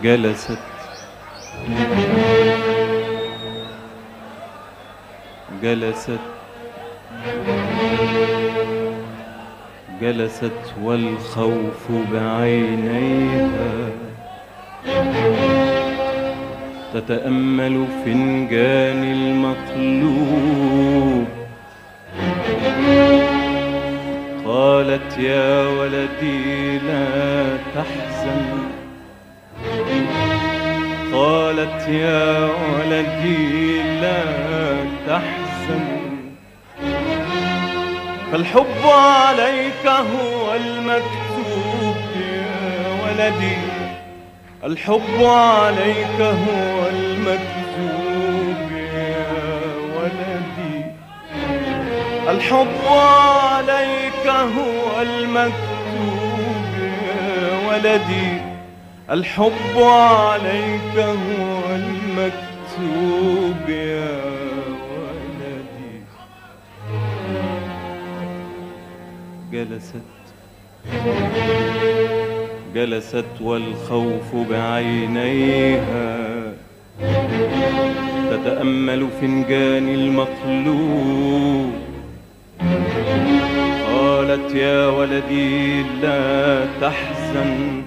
جلست جلست جلست والخوف بعينيها تتأمل فنجان المطلوب. قالت يا ولدي لا تحزن، قالت يا ولدي لا تحزن، فالحب عليك هو المكتوب يا ولدي، الحب عليك هو المكتوب يا ولدي، الحب عليك هو المكتوب يا ولدي، الحب عليك هو المكتوب يا ولدي. جلست جلست والخوف بعينيها تتأمل فنجان المطلوب. قالت يا ولدي لا تحزن،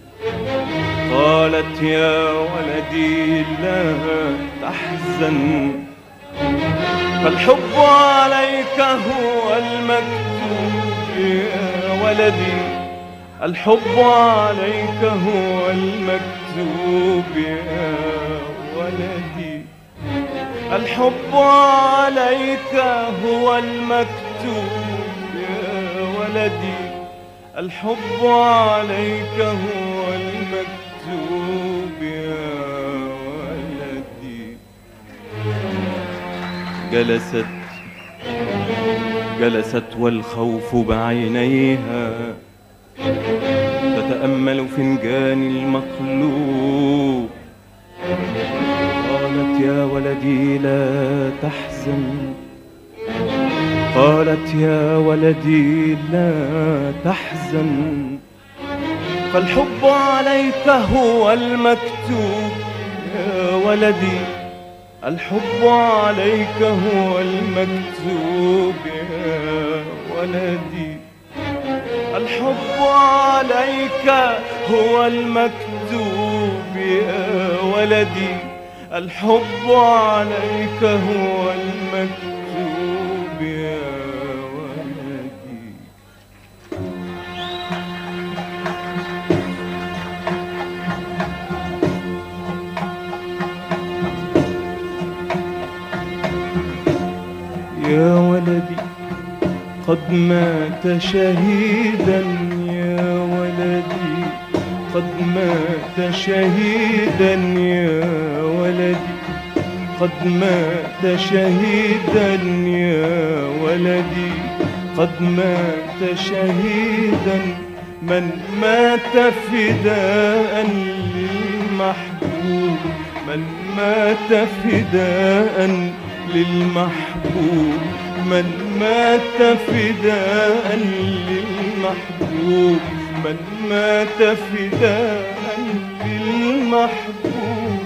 قالت يا ولدي لا تحزن، فالحب عليك هو المكتوب يا ولدي، الحب عليك هو المكتوب يا ولدي، الحب عليك هو المكتوب يا ولدي، الحب عليك هو المكتوب يا ولدي. جلست جلست والخوف بعينيها تتأمل فنجان المقلوب. قالت يا ولدي لا تحزن، قالت يا ولدي لا تحزن، فالحب عليك هو المكتوب يا ولدي، الحب عليك هو المكتوب يا ولدي، الحب عليك هو المكتوب يا ولدي، الحب عليك هو المكتوب يا ولدي. يا ولدي قد مات شهيدا، يا ولدي قد مات شهيدا، يا ولدي قد مات شهيدا، يا ولدي قد مات شهيدا، من مات فداء للمحبوب، من مات فداء للمحبوب، من مات فداء للمحبوب، من مات فداء للمحبوب.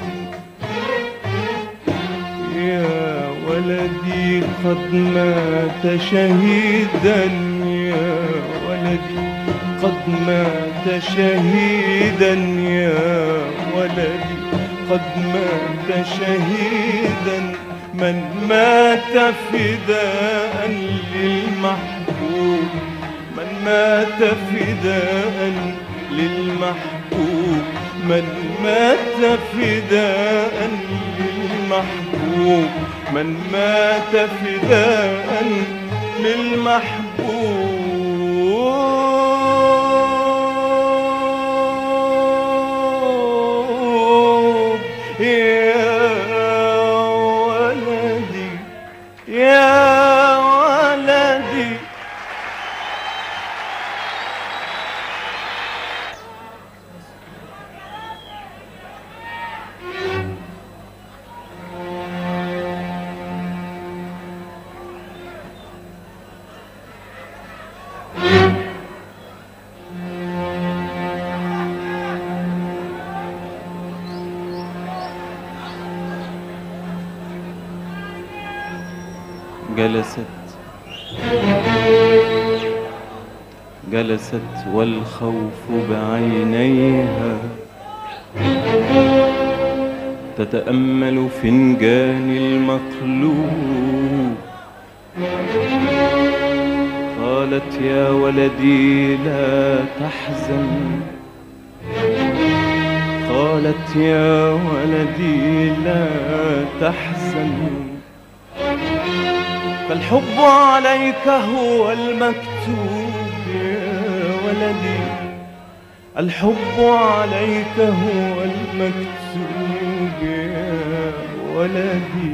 يا ولدي قد مات شهيدا، يا ولدي قد مات شهيدا، يا ولدي قد مات شهيدا، من مات فداء للمحبوب، من مات فداء للمحبوب، من مات فداء للمحبوب، من مات فداء للمحبوب. يا ولدي جلست والخوف بعينيها تتأمل فنجان المقلوب. قالت يا ولدي لا تحزن، قالت يا ولدي لا تحزن، فالحب عليك هو المكتوب يا ولدي، الحب عليك هو المكتوب يا ولدي،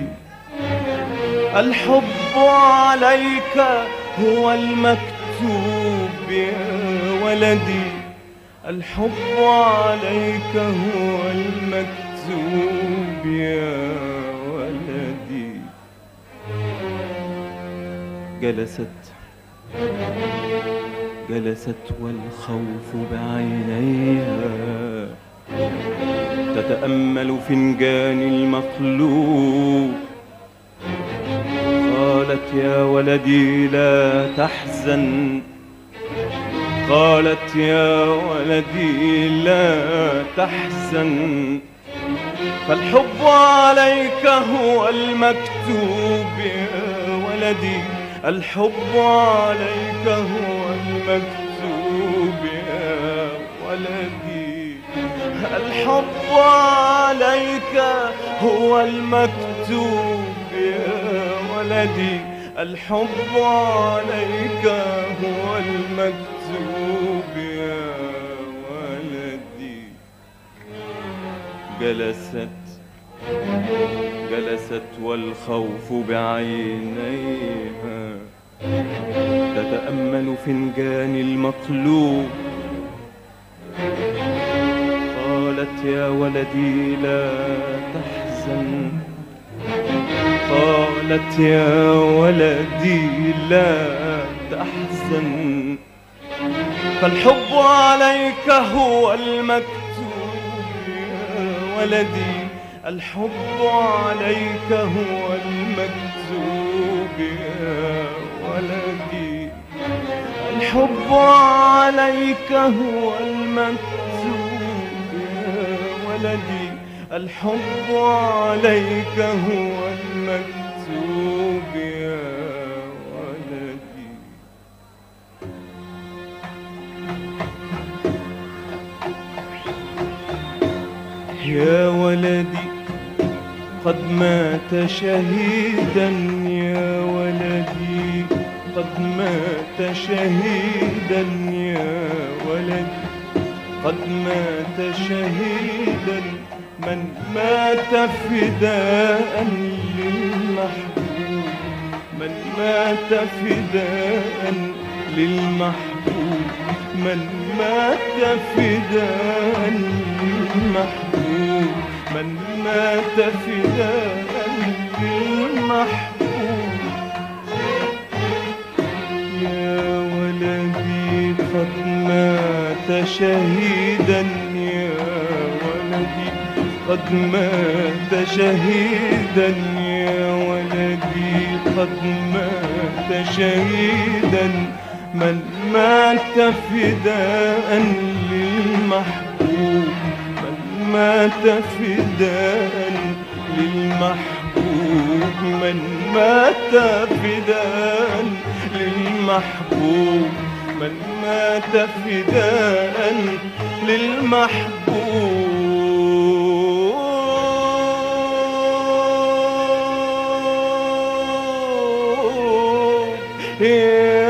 الحب عليك هو المكتوب يا ولدي، الحب عليك هو المكتوب يا ولدي. جلست والخوف بعينيها تتأمل فنجان المقلوب. قالت يا ولدي لا تحزن، قالت يا ولدي لا تحزن، فالحب عليك هو المكتوب يا ولدي، الحب عليك هو المكتوب يا ولدي، الحب عليك هو المكتوب يا ولدي، الحب عليك هو المكتوب يا ولدي. جلست والخوف بعينيها تتأمل فنجان المقلوب. قالت يا ولدي لا تحزن، قالت يا ولدي لا تحزن، فالحب عليك هو المكتوب يا ولدي، الحب عليك هو المكتوب يا ولدي، الحب عليك هو المكتوب يا ولدي، الحب عليك هو المكتوب يا ولدي. يا ولدي قد مات شهيدا، يا ولدي قد مات شهيدا، يا ولدي قد مات شهيدا، من مات فداء للمحبوب، من مات فداء للمحبوب، من مات فداء للمحبوب، من مات فداء للمحبوب. يا ولدي قد مات شهيدا، يا ولدي قد مات شهيدا، يا ولدي قد مات شهيدا، من مات فداء للمحبوب، من مات فداء للمحبوب، من مات فداء للمحبوب، من مات فداء للمحبوب.